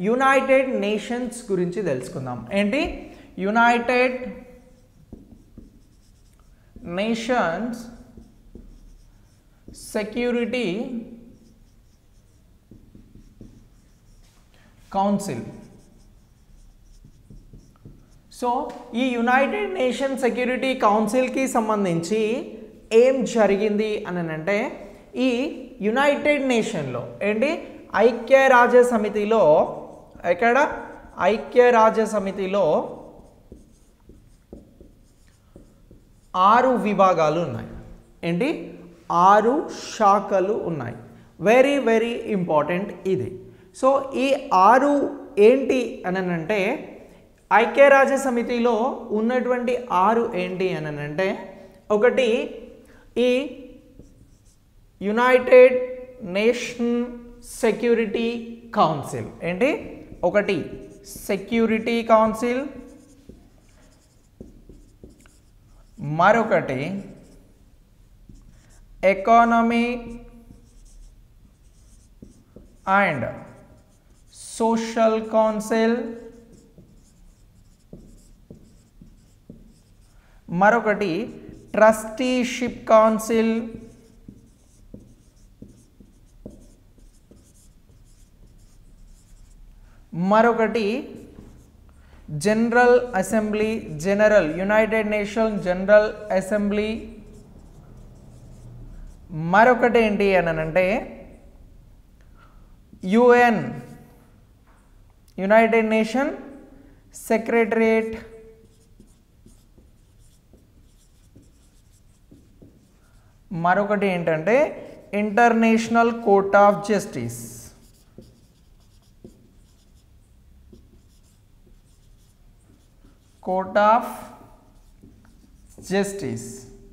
United nations గురించి తెలుసుకుందాం. ఏంటి? United nations security council. So ఈ యునైటెడ్ నేషన్ సెక్యూరిటీ కౌన్సిల్కి సంబంధించి ఏం జరిగింది అని అంటే, ఈ యునైటెడ్ నేషన్లో ఏంటి ఐక్యరాజ్య సమితిలో, ఎక్కడ ఐక్యరాజ్య సమితిలో 6 విభాగాలు ఉన్నాయి. ఏంటి? 6 శాఖలు ఉన్నాయి. వెరీ వెరీ ఇంపార్టెంట్ ఇది. సో ఈ 6 ఏంటి అని అంటే, ఐక్యరాజ్య సమితిలో ఉన్నటువంటి 6 ఏంటి అని అంటే, ఒకటి ఈ యునైటెడ్ నేషన్ సెక్యూరిటీ కౌన్సిల్. ఏంటి? ఒకటి సెక్యూరిటీ కౌన్సిల్, మరొకటి ఎకానమిక్ అండ్ సోషల్ కౌన్సిల్, మరొకటి ట్రస్టీషిప్ కౌన్సిల్, మరొకటి general assembly, general united nation general assembly, మరొకటి ఏంటి అని అంటే యుఎన్ యునైటెడ్ నేషన్ సెక్రటరియట్, మరొకటి ఏంటంటే international court of justice. Court of justice.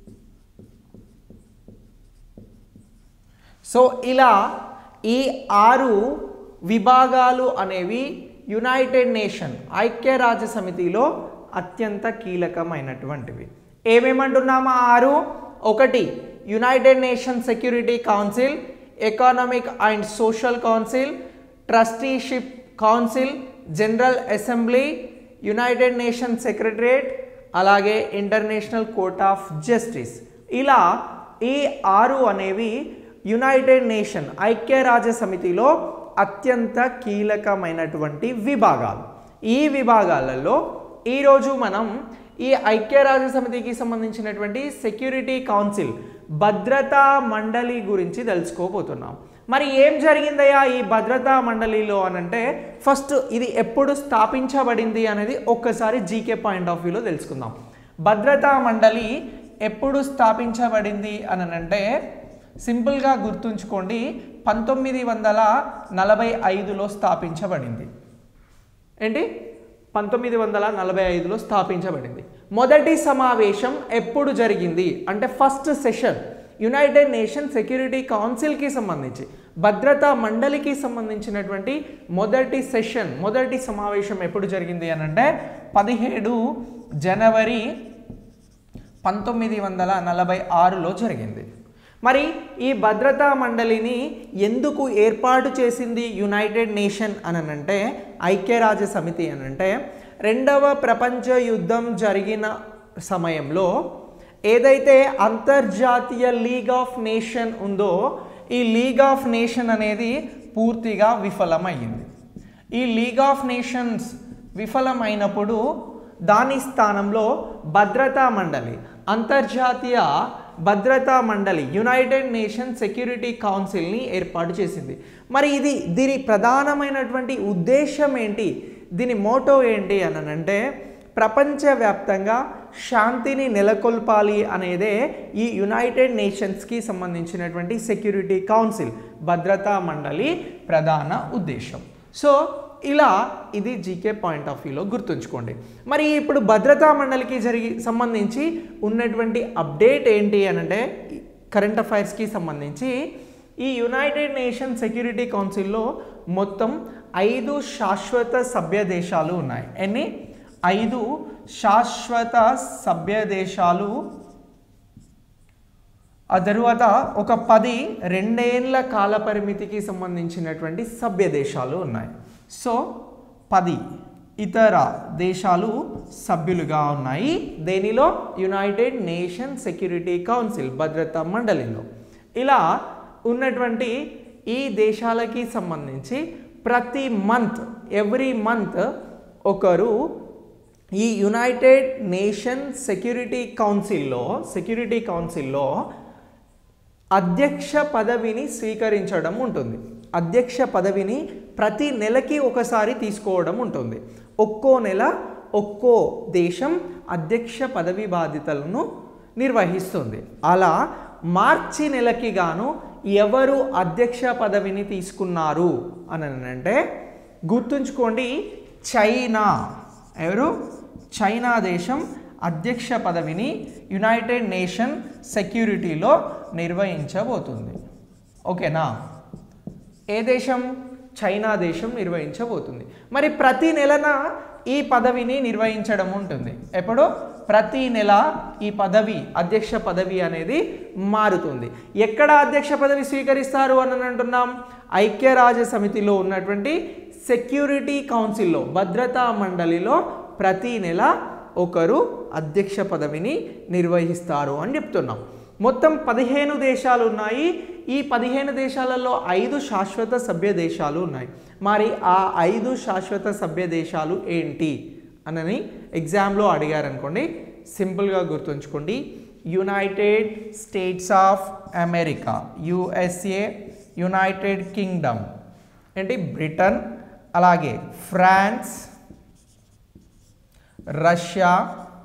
So ఇలా ఈ 6 విభాగాలు అనేవి యునైటెడ్ నేషన్ ఐక్యరాజ్య సమితిలో అత్యంత కీలకమైనటువంటివి. ఏమేమంటున్నామా 6? ఒకటి united nation security council, economic and social council, trusteeship council, general assembly, united nation secretariat, అలాగే ఇంటర్నేషనల్ కోర్ట్ ఆఫ్ జస్టిస్. ఇలా ఈ 6 అనేవి యునైటెడ్ నేషన్ ఐక్యరాజ్య సమితిలో అత్యంత కీలకమైనటువంటి విభాగాలు. ఈ విభాగాలలో ఈరోజు మనం ఈ ఐక్యరాజ్య సమితికి సంబంధించినటువంటి సెక్యూరిటీ కౌన్సిల్ భద్రతా మండలి గురించి తెలుసుకోబోతున్నాం. మరి ఏం జరిగిందయ్యా ఈ భద్రతా మండలిలో అనంటే, ఫస్ట్ ఇది ఎప్పుడు స్థాపించబడింది అనేది ఒక్కసారి జీకే పాయింట్ ఆఫ్ వ్యూలో తెలుసుకుందాం. భద్రతా మండలి ఎప్పుడు స్థాపించబడింది అని అంటే సింపుల్గా గుర్తుంచుకోండి, 1945లో స్థాపించబడింది. ఏంటి? 1945లో స్థాపించబడింది. మొదటి సమావేశం ఎప్పుడు జరిగింది అంటే first session united nation security కౌన్సిల్కి సంబంధించి భద్రతా మండలికి సంబంధించినటువంటి మొదటి సెషన్, మొదటి సమావేశం ఎప్పుడు జరిగింది అని అంటే 17 జనవరి 1946లో జరిగింది. మరి ఈ భద్రతా మండలిని ఎందుకు ఏర్పాటు చేసింది యునైటెడ్ నేషన్ అని అంటే, ఐక్యరాజ్య సమితి అని అంటే, 2వ ప్రపంచ యుద్ధం జరిగిన సమయంలో ఏదైతే అంతర్జాతీయ లీగ్ ఆఫ్ నేషన్ ఉందో, ఈ లీగ్ ఆఫ్ నేషన్ అనేది పూర్తిగా విఫలమైంది. ఈ లీగ్ ఆఫ్ నేషన్స్ విఫలమైనప్పుడు దాని స్థానంలో భద్రతా మండలి, అంతర్జాతీయ భద్రతా మండలి యునైటెడ్ నేషన్ సెక్యూరిటీ కౌన్సిల్ని ఏర్పాటు చేసింది. మరి దీని ప్రధానమైనటువంటి ఉద్దేశం ఏంటి, దీని మోటో ఏంటి అని అంటే, ప్రపంచవ్యాప్తంగా శాంతిని నెలకొల్పాలి అనేదే ఈ యునైటెడ్ నేషన్స్కి సంబంధించినటువంటి సెక్యూరిటీ కౌన్సిల్ భద్రతా మండలి ప్రధాన ఉద్దేశం. సో ఇలా ఇది జీకే పాయింట్ ఆఫ్ వ్యూలో గుర్తుంచుకోండి. మరి ఇప్పుడు భద్రతా మండలికి సంబంధించి ఉన్నటువంటి అప్డేట్ ఏంటి అనంటే, కరెంట్ అఫైర్స్కి సంబంధించి ఈ యునైటెడ్ నేషన్ సెక్యూరిటీ కౌన్సిల్లో మొత్తం 5 శాశ్వత సభ్య దేశాలు ఉన్నాయి. ఎన్ని? 5 శాశ్వత సభ్య దేశాలు. ఆ తరువాత ఒక 10 2 ఏళ్ల కాల పరిమితికి సంబంధించినటువంటి సభ్య దేశాలు ఉన్నాయి. సో 10 ఇతర దేశాలు సభ్యులుగా ఉన్నాయి దేనిలో యునైటెడ్ నేషన్ సెక్యూరిటీ కౌన్సిల్ భద్రతా మండలిలో. ఇలా ఉన్నటువంటి ఈ దేశాలకి సంబంధించి ప్రతి మంత్ ఎవ్రీ మంత్ ఒకరు ఈ యునైటెడ్ నేషన్ సెక్యూరిటీ కౌన్సిల్లో అధ్యక్ష పదవిని స్వీకరించడం ఉంటుంది. అధ్యక్ష పదవిని ప్రతి నెలకి ఒకసారి తీసుకోవడం ఉంటుంది. ఒక్కో నెల ఒక్కో దేశం అధ్యక్ష పదవి బాధ్యతలను నిర్వహిస్తుంది. అలా మార్చి నెలకి గాను ఎవరు అధ్యక్ష పదవిని తీసుకున్నారు అని అంటే గుర్తుంచుకోండి, చైనా. ఎవరు? చైనా దేశం అధ్యక్ష పదవిని యునైటెడ్ నేషన్ సెక్యూరిటీలో నిర్వహించబోతుంది. ఓకేనా? ఏ దేశం? చైనా దేశం నిర్వహించబోతుంది. మరి ప్రతి నెలన ఈ పదవిని నిర్వహించడం ఉంటుంది. ఎప్పుడు? ప్రతి నెల ఈ పదవి అధ్యక్ష పదవి అనేది మారుతుంది. ఎక్కడ అధ్యక్ష పదవి స్వీకరిస్తారు అని అంటున్నాం? ఐక్యరాజ్య సమితిలో ఉన్నటువంటి సెక్యూరిటీ కౌన్సిల్లో భద్రతా మండలిలో ప్రతి నెల ఒకరు అధ్యక్ష పదవిని నిర్వహిస్తారు అని చెప్తున్నాం. మొత్తం 15 దేశాలు ఉన్నాయి. ఈ 15 దేశాలలో 5 శాశ్వత సభ్య దేశాలు ఉన్నాయి. మరి ఆ 5 శాశ్వత సభ్య దేశాలు ఏంటి అని ఎగ్జామ్లో అడిగారనుకోండి, సింపుల్గా గుర్తుంచుకోండి. United states of America, USA, united kingdom ఏంటి బ్రిటన్, అలాగే ఫ్రాన్స్, రష్యా,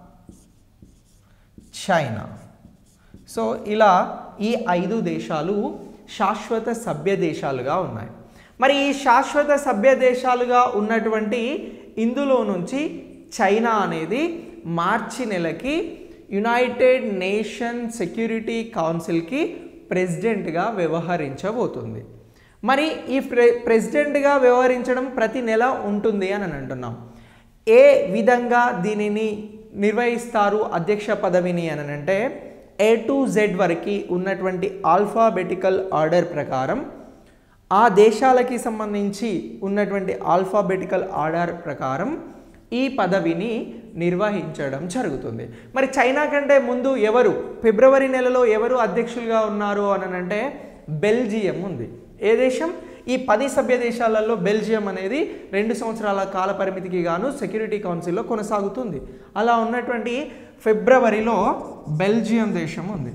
చైనా. సో ఇలా ఈ 5 దేశాలు శాశ్వత సభ్య దేశాలుగా ఉన్నాయి. మరి ఈ శాశ్వత సభ్య దేశాలుగా ఉన్నటువంటి ఇందులో నుంచి చైనా అనేది మార్చి నెలకి యునైటెడ్ నేషన్ సెక్యూరిటీ కౌన్సిల్కి ప్రెసిడెంట్గా వ్యవహరించబోతుంది. మరి ఈ ప్రెసిడెంట్గా వ్యవహరించడం ప్రతి నెల ఉంటుంది అని అంటున్నాం. ఏ విధంగా దీనిని నిర్వహిస్తారు అధ్యక్ష పదవిని అని అంటే A to Z వరకు ఉన్నటువంటి ఆల్ఫాబెటికల్ ఆర్డర్ ప్రకారం ఆ దేశాలకి సంబంధించి ఉన్నటువంటి ఆల్ఫాబెటికల్ ఆర్డర్ ప్రకారం ఈ పదవిని నిర్వహించడం జరుగుతుంది. మరి చైనా కంటే ముందు ఎవరు ఫిబ్రవరి నెలలో ఎవరు అధ్యక్షులుగా ఉన్నారు అని అంటే బెల్జియం ఉంది. ఏ దేశం? ఈ 10 సభ్య దేశాలలో బెల్జియం అనేది 2 సంవత్సరాల కాల పరిమితికి గాను సెక్యూరిటీ కౌన్సిల్లో కొనసాగుతుంది. అలా ఉన్నటువంటి ఫిబ్రవరిలో బెల్జియం దేశం ఉంది.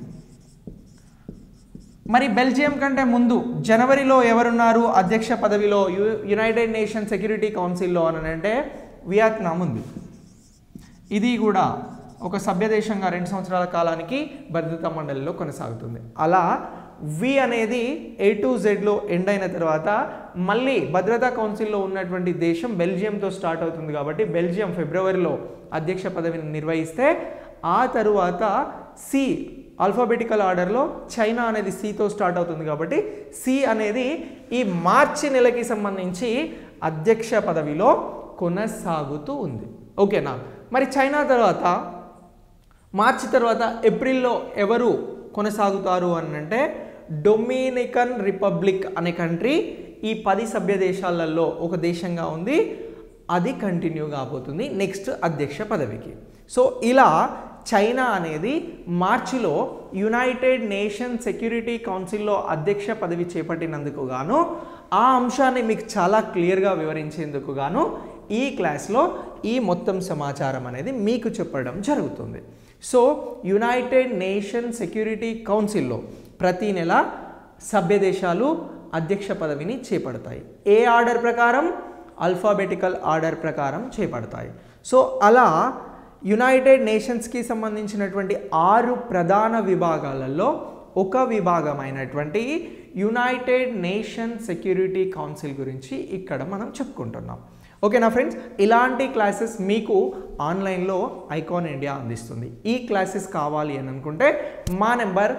మరి బెల్జియం కంటే ముందు జనవరిలో ఎవరున్నారు అధ్యక్ష పదవిలో యునైటెడ్ నేషన్ సెక్యూరిటీ కౌన్సిల్లో అని అంటే వియత్నాం ఉంది. ఇది కూడా ఒక సభ్య దేశంగా 2 సంవత్సరాల కాలానికి భద్రతా మండలిలో కొనసాగుతుంది. అలా వి అనేది A to Zలో ఎండ్ అయిన తర్వాత మళ్ళీ భద్రతా కౌన్సిల్లో ఉన్నటువంటి దేశం బెల్జియంతో స్టార్ట్ అవుతుంది. కాబట్టి బెల్జియం ఫిబ్రవరిలో అధ్యక్ష పదవిని నిర్వహిస్తే ఆ తరువాత సి ఆల్ఫాబెటికల్ ఆర్డర్లో చైనా అనేది సితో స్టార్ట్ అవుతుంది. కాబట్టి సి అనేది ఈ మార్చి నెలకి సంబంధించి అధ్యక్ష పదవిలో కొనసాగుతూ ఉంది. ఓకేనా? మరి చైనా తర్వాత మార్చి తర్వాత ఏప్రిల్లో ఎవరు కొనసాగుతారు అని అంటే డొమినికన్ రిపబ్లిక్ అనే కంట్రీ ఈ 10 సభ్య దేశాలలో ఒక దేశంగా ఉంది. అది కంటిన్యూ కాబోతుంది నెక్స్ట్ అధ్యక్ష పదవికి. సో ఇలా చైనా అనేది మార్చిలో యునైటెడ్ నేషన్ సెక్యూరిటీ కౌన్సిల్లో అధ్యక్ష పదవి చేపట్టినందుకు గాను ఆ అంశాన్ని మీకు చాలా క్లియర్గా వివరించేందుకు గాను ఈ క్లాస్లో ఈ మొత్తం సమాచారం అనేది మీకు చెప్పడం జరుగుతుంది. సో యునైటెడ్ నేషన్ సెక్యూరిటీ కౌన్సిల్లో ప్రతి నెల సభ్య దేశాలు అధ్యక్ష పదవిని చేపడతాయి. ఏ ఆర్డర్ ప్రకారం? ఆల్ఫాబెటికల్ ఆర్డర్ ప్రకారం చేపడతాయి. సో అలా యునైటెడ్ నేషన్స్కి సంబంధించినటువంటి 6 ప్రధాన విభాగాలలో ఒక విభాగమైనటువంటి యునైటెడ్ నేషన్ సెక్యూరిటీ కౌన్సిల్ గురించి ఇక్కడ మనం చెప్పుకుంటున్నాం. ఓకేనా ఫ్రెండ్స్? ఇలాంటి క్లాసెస్ మీకు ఆన్లైన్లో ఐకాన్ ఇండియా అందిస్తుంది. ఈ క్లాసెస్ కావాలి అని అనుకుంటే మా నెంబర్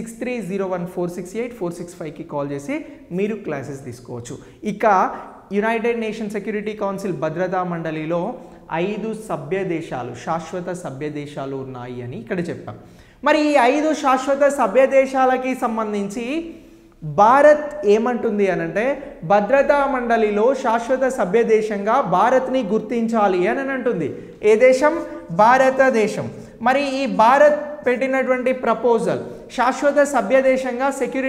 6301468465కి కాల్ చేసి మీరు క్లాసెస్ తీసుకోవచ్చు. ఇక యునైటెడ్ నేషన్ సెక్యూరిటీ కౌన్సిల్ భద్రతా మండలిలో 5 సభ్య దేశాలు శాశ్వత సభ్య దేశాలు ఉన్నాయి అని ఇక్కడ చెప్పాం. మరి ఈ 5 శాశ్వత సభ్య దేశాలకి సంబంధించి భారత్ ఏమంటుంది అనంటే భద్రతా మండలిలో శాశ్వత సభ్య దేశంగా భారత్ని గుర్తించాలి అని అంటుంది. ఏ దేశం? భారతదేశం. మరి ఈ భారత్ పెట్టినటువంటి ప్రపోజల్ శాశ్వత సభ్య దేశంగా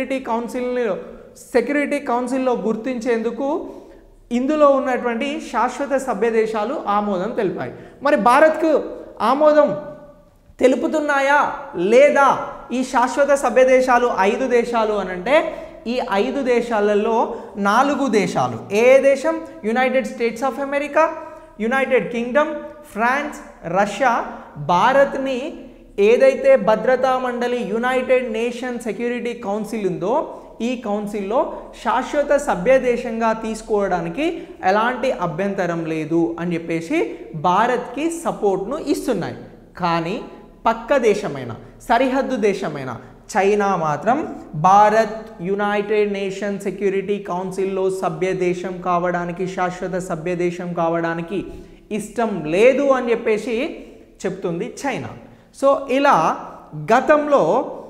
సెక్యూరిటీ కౌన్సిల్లో గుర్తించేందుకు ఇందులో ఉన్నటువంటి శాశ్వత సభ్య దేశాలు ఆమోదం తెలిపాయి. మరి భారత్కు ఆమోదం తెలుపుతున్నాయా లేదా ఈ శాశ్వత సభ్య దేశాలు? 5 దేశాలు అనంటే ఈ 5 దేశాలలో 4 దేశాలు. ఏ దేశం? United states of America, united kingdom, France, Russia భారత్ని ఏదైతే భద్రతా మండలి యునైటెడ్ నేషన్ సెక్యూరిటీ కౌన్సిల్ ఉందో ఈ కౌన్సిల్లో శాశ్వత సభ్య దేశంగా తీసుకోవడానికి ఎలాంటి అభ్యంతరం లేదు అని చెప్పేసి భారత్కి సపోర్ట్ను ఇస్తున్నాయి. కానీ పక్క దేశమైన సరిహద్దు దేశమైన చైనా మాత్రం భారత్ యునైటెడ్ నేషన్ సెక్యూరిటీ కౌన్సిల్లో సభ్య దేశం కావడానికి, శాశ్వత సభ్య దేశం కావడానికి ఇష్టం లేదు అని చెప్పేసి చెప్తుంది చైనా. సో ఇలా గతంలో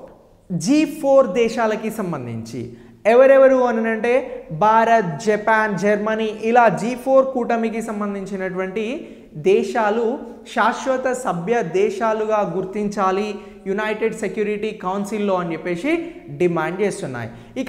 G4 దేశాలకి సంబంధించి ఎవరెవరు అని అంటే భారత్, జపాన్, జర్మనీ ఇలా G4 కూటమికి సంబంధించినటువంటి దేశాలు శాశ్వత సభ్య దేశాలుగా గుర్తించాలి యునైటెడ్ సెక్యూరిటీ కౌన్సిల్లో అని చెప్పేసి డిమాండ్ చేస్తున్నాయి. ఇక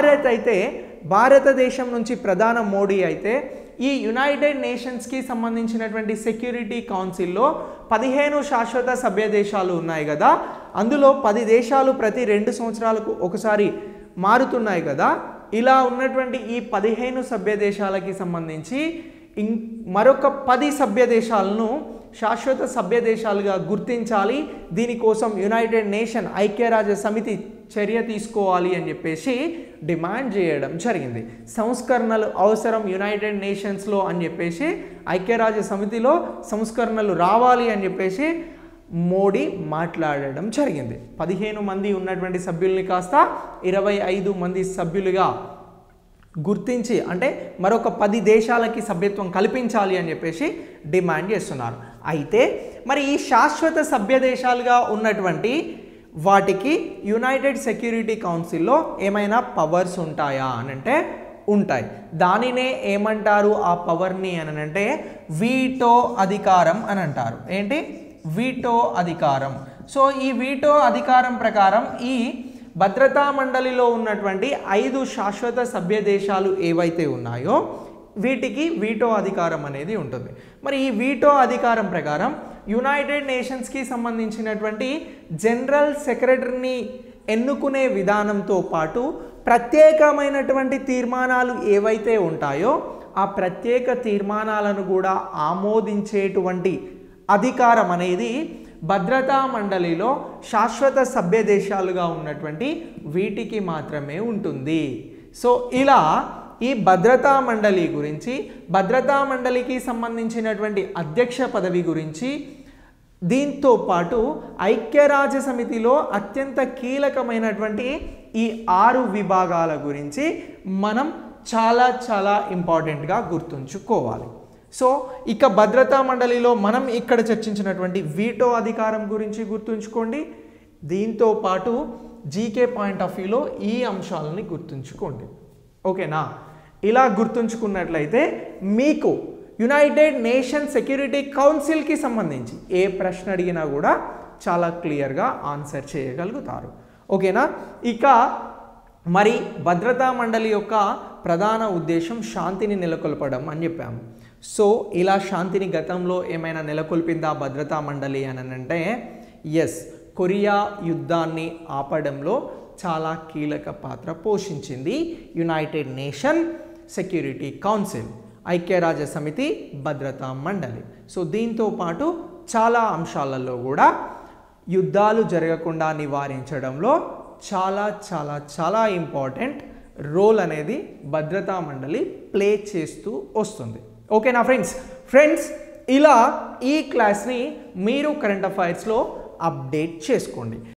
భారతదేశం నుంచి ప్రధాని మోడీ అయితే ఈ యునైటెడ్ నేషన్స్కి సంబంధించినటువంటి సెక్యూరిటీ కౌన్సిల్లో 15 శాశ్వత సభ్య దేశాలు ఉన్నాయి కదా, అందులో 10 దేశాలు ప్రతి 2 సంవత్సరాలకు ఒకసారి మారుతున్నాయి కదా. ఇలా ఉన్నటువంటి ఈ 15 సభ్య దేశాలకి సంబంధించి మరొక 10 సభ్య దేశాలను శాశ్వత సభ్య దేశాలుగా గుర్తించాలి. దీనికోసం యునైటెడ్ నేషన్ ఐక్యరాజ్య సమితి చర్య తీసుకోవాలి అని చెప్పేసి డిమాండ్ చేయడం జరిగింది. సంస్కరణలు అవసరం యునైటెడ్ నేషన్స్లో అని చెప్పేసి ఐక్యరాజ్య సమితిలో సంస్కరణలు రావాలి అని చెప్పేసి మోడీ మాట్లాడడం జరిగింది. 15 మంది ఉన్నటువంటి సభ్యుల్ని కాస్త 25 మంది సభ్యులుగా గుర్తించి అంటే మరొక 10 దేశాలకి సభ్యత్వం కల్పించాలి అని చెప్పేసి డిమాండ్ చేస్తున్నారు. అయితే మరి ఈ శాశ్వత సభ్య దేశాలుగా ఉన్నటువంటి వాటికి యునైటెడ్ సెక్యూరిటీ కౌన్సిల్లో ఏమైనా పవర్స్ ఉంటాయా అని అంటే ఉంటాయి. దానినే ఏమంటారు ఆ పవర్ని అని అంటే వీటో అధికారం అని అంటారు. ఏంటి? వీటో అధికారం. సో ఈ వీటో అధికారం ప్రకారం ఈ భద్రతా మండలిలో ఉన్నటువంటి 5 శాశ్వత సభ్య దేశాలు ఏవైతే ఉన్నాయో వీటికి వీటో అధికారం అనేది ఉంటుంది. మరి ఈ వీటో అధికారం ప్రకారం యునైటెడ్ నేషన్స్కి సంబంధించినటువంటి జనరల్ సెక్రటరీని ఎన్నుకునే విధానంతో పాటు ప్రత్యేకమైనటువంటి తీర్మానాలు ఏవైతే ఉంటాయో ఆ ప్రత్యేక తీర్మానాలను కూడా ఆమోదించేటువంటి అధికారం అనేది భద్రతా మండలిలో శాశ్వత సభ్య దేశాలుగా ఉన్నటువంటి వీటికి మాత్రమే ఉంటుంది. సో ఇలా ఈ భద్రతా మండలి గురించి, భద్రతా మండలికి సంబంధించినటువంటి అధ్యక్ష పదవి గురించి, దీంతో పాటు ఐక్యరాజ్య సమితిలో అత్యంత కీలకమైనటువంటి ఈ 6 విభాగాల గురించి మనం చాలా ఇంపార్టెంట్గా గుర్తుంచుకోవాలి. సో ఇక భద్రతా మండలిలో మనం ఇక్కడ చర్చించినటువంటి వీటో అధికారం గురించి గుర్తుంచుకోండి. దీంతో పాటు జీకే పాయింట్ ఆఫ్ వ్యూలో ఈ అంశాలని గుర్తుంచుకోండి. ఓకేనా? ఇలా గుర్తుంచుకున్నట్లయితే మీకు యునైటెడ్ నేషన్ సెక్యూరిటీ కౌన్సిల్కి సంబంధించి ఏ ప్రశ్న అడిగినా కూడా చాలా క్లియర్గా ఆన్సర్ చేయగలుగుతారు. ఓకేనా? ఇక మరి భద్రతా మండలి యొక్క ప్రధాన ఉద్దేశం శాంతిని నెలకొల్పడం అని చెప్పాము. సో ఇలా శాంతిని గతంలో ఏమైనా నెలకొల్పిందా భద్రతా మండలి అని అంటే ఎస్, కొరియా యుద్ధాన్ని ఆపడంలో చాలా కీలక పాత్ర పోషించింది యునైటెడ్ నేషన్ సెక్యూరిటీ కౌన్సిల్, ఐక్యరాజ్య సమితి భద్రతా మండలి. సో దీంతో పాటు చాలా అంశాలలో కూడా యుద్ధాలు జరగకుండా నివారించడంలో చాలా ఇంపార్టెంట్ రోల్ అనేది భద్రతా మండలి ప్లే చేస్తూ వస్తుంది. ఓకేనా ఫ్రెండ్స్ ఇలా ఈ క్లాస్ని మీరు కరెంట్ అఫైర్స్లో అప్డేట్ చేసుకోండి.